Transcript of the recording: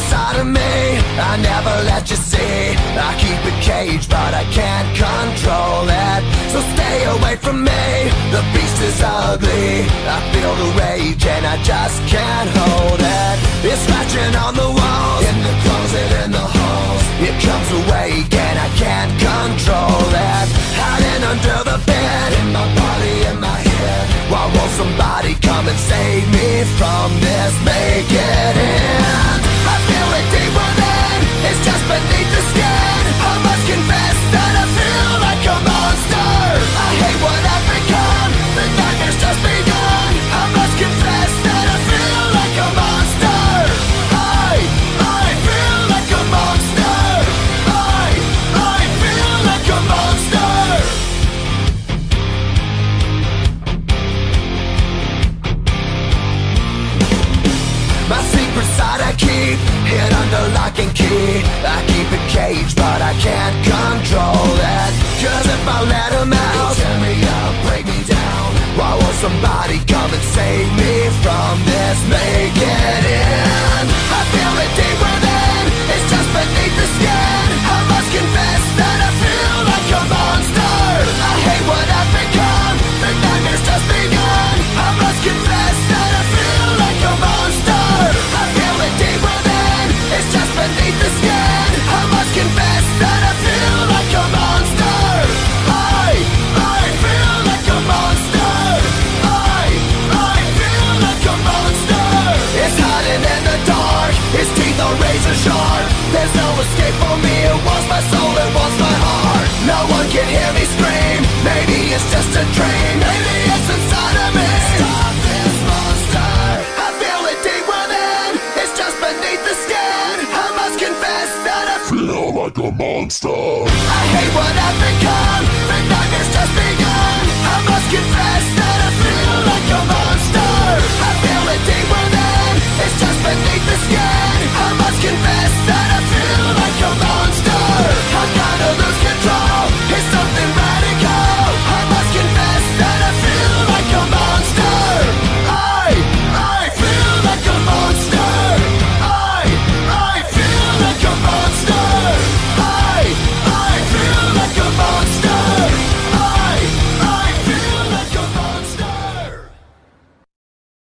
inside of me, I never let you see. I keep it caged, but I can't control it. So stay away from me, the beast is ugly. I feel the rage and I just can't hold it. It's scratching on the walls, in the closet, in the halls. It comes awake and I can't control it. Hiding under the bed, in my body, in my head. Why won't somebody come and save me from this? Make it end. I feel it deep within, it's just beneath the skin. I must confess that I feel like a monster. I hate what I've become, the nightmare's just begun. I must confess that I feel like a monster. I feel like a monster. I feel like a monster. My secret side I keep hid under lock and key. I keep it caged, but I can't control it. Cause if I let him out, he'll tear me up, break me down. Why won't somebody come and save me from this? Make it end. I feel it deep within, it's just beneath the skin. I must confess that I feel like a monster. I hate what I've become, the nightmare's just begun. I must confess that I feel like a monster. I feel it deep within, it's just beneath the skin. I must confess that I feel like a monster. I feel like a monster. I feel like a monster. It's hiding in the dark, its teeth are razor sharp. There's no escape for me, it wants my soul, it wants my heart. No one can hear me scream, maybe it's just a dream. Maybe it's inside of me. Stop this monster. I feel it deep within, it's just beneath the skin. I must confess that I feel like a monster. I hate what I've become,